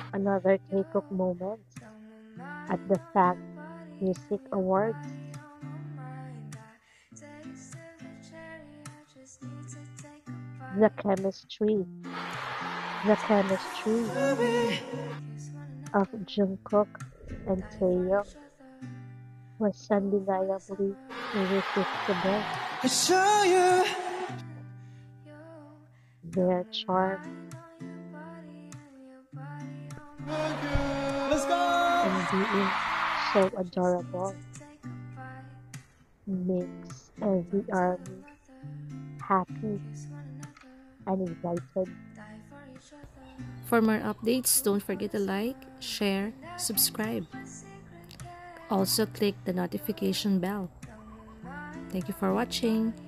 Another Taekook moment at the Fact Music Awards. The chemistry, the chemistry of Jungkook and Taehyung was undeniably irresistible. I saw you. Their charm Let's go. and being so adorable makes every army happy and excited. For more updates, don't forget to like, share, subscribe. Also click the notification bell. Thank you for watching.